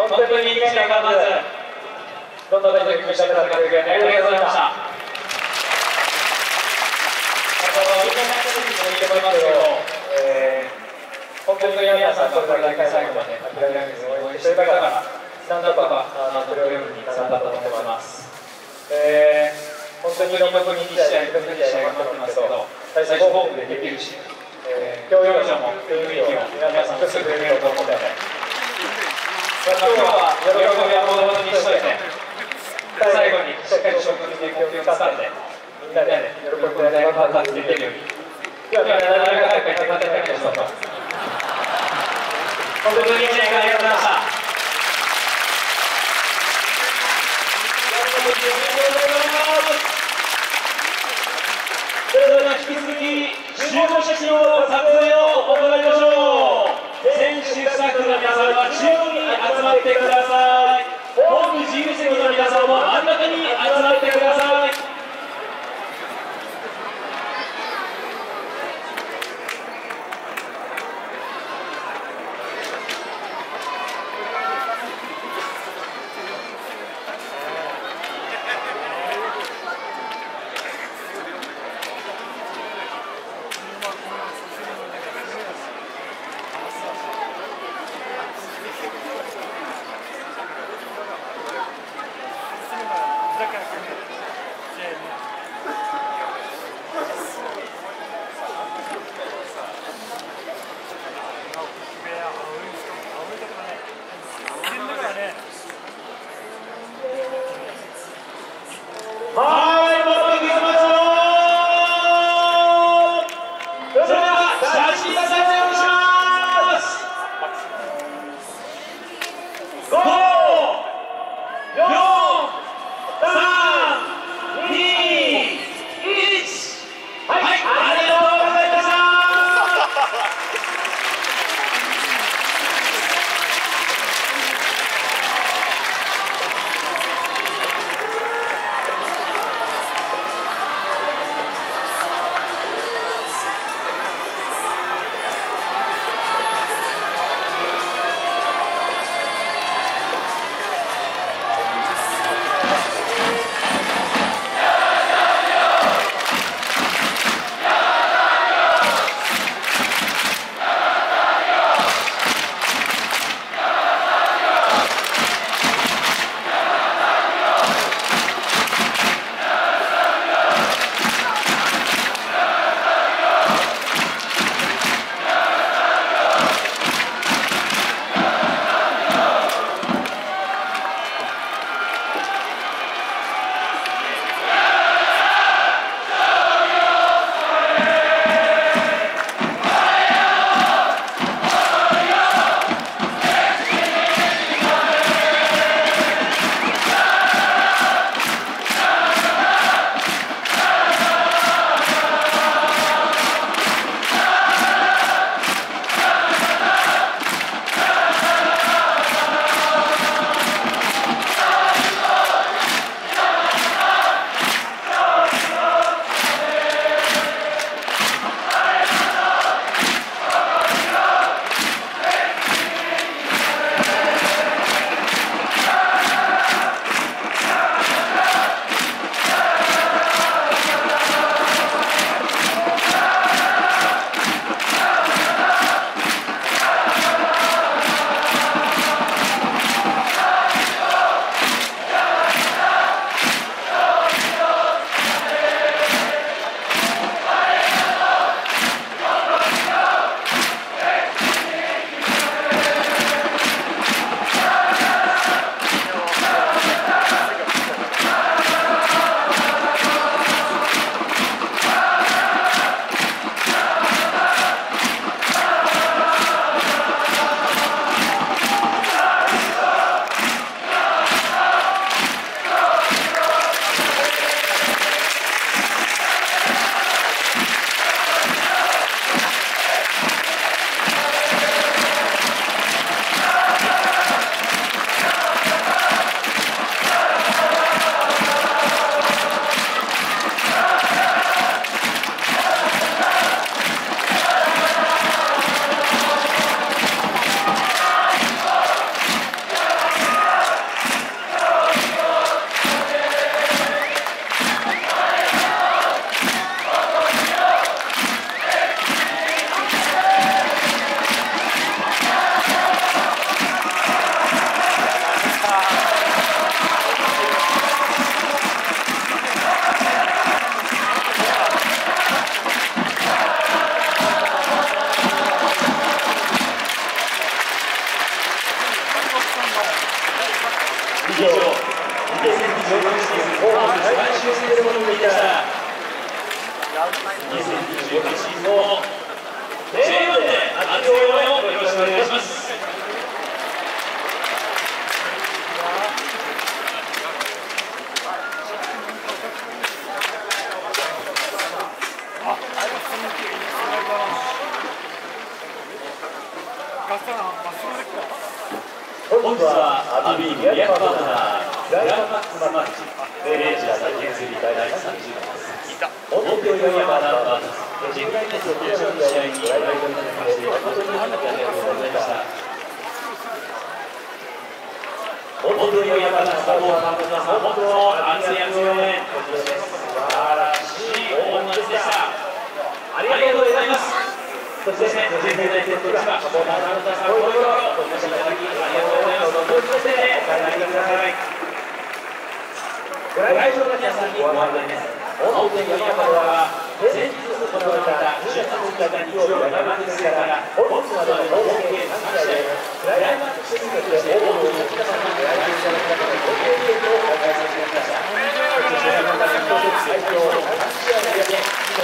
本当にみんながまずどんどん取り組みしていただきありがとうございました。みんな話していいと思いますけど、本当に皆さんがこれだけ最後まで諦めずに応援していたから、なんとかプレーオフになったと思ってます。本当に残り2試合が待ってますけど、最初ホームでできるし、競技場も雰囲気を皆さん作ってくれると思うので、今日は喜びはほどほどにしといて、最後にしっかり食事に気を使ってみんなで喜びを感じていけるように、今日はみんな何らかの結果が出たでしょうか。本当に1年間ありがとうございました。それでは引き続き集合写真の撮影を行いましょう。選手スタッフの皆さんは中央に集まってください。ホーム自由席の皆さんも真ん中に集まってください。 だから以上、2024シーズン後半最終セレモニーでした。2028シーズンも J1 で熱い応援をよろしくお願いします。本日はアビーリアパートナークライマックスマッチレンジャー対決リ第30番東京ヨーヤマナンバーズジグライネスの優勝の試合にご来場いただきまして誠にありがとうございました。東京ヨーヤマナンバーズのファンの皆さん、本当熱い熱い応援、そして素晴らしい応援でした。ありがとうございます。そして、全世代セットがサポーターの皆さん、こういうところお越しいただきありがとうございます。どうぞお越ししてお帰りください。ご来場の皆さんにご案内です。本店山形は先日行われた10月6日日曜日の山口から本日までの合計3試合クライマックスシリーズとして多くの皆さんにご来場いただきまして合計ゲームを開催されました。そして山形の最強3試合で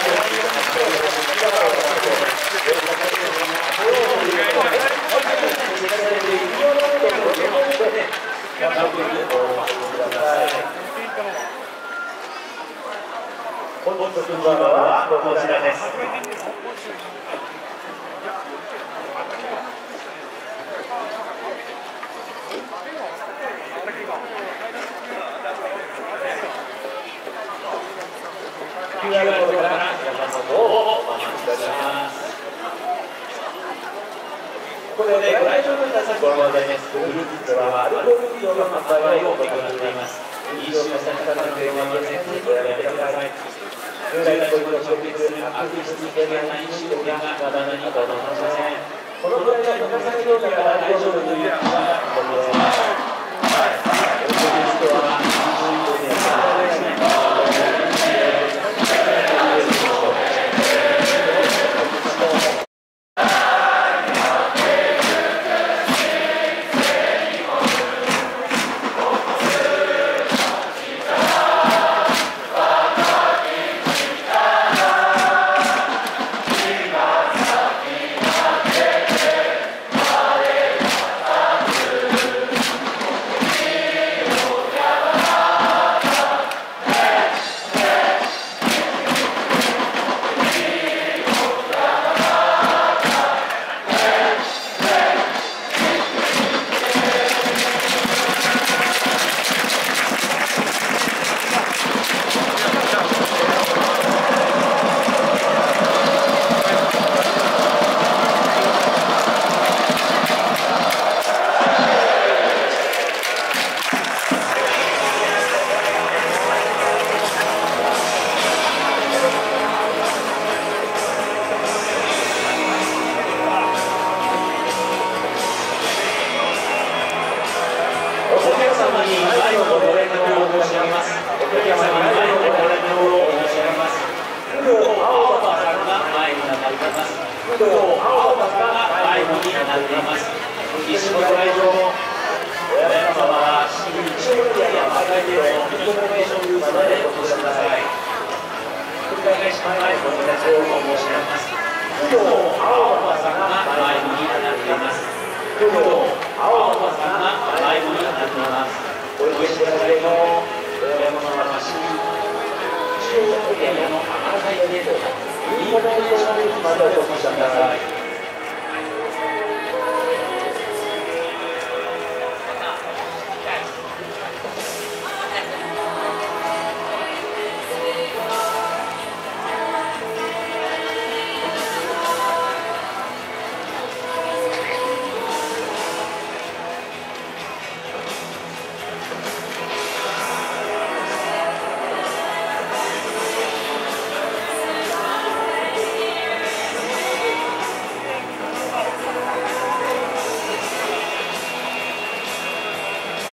本日の順番はこちらです。QR コードから皆さんの応募をお待ちいたします。ここでご来場の皆さんご案内です。ブルーキッズはアルコール飲料の販売を行っています。飲酒をした方の電話は全然おやめください。従来のご利用直結悪質危険な飲酒量がまだ何かと話しません。このくらいの皆さん量だから大丈夫という気はごめんなさい。までお越しください。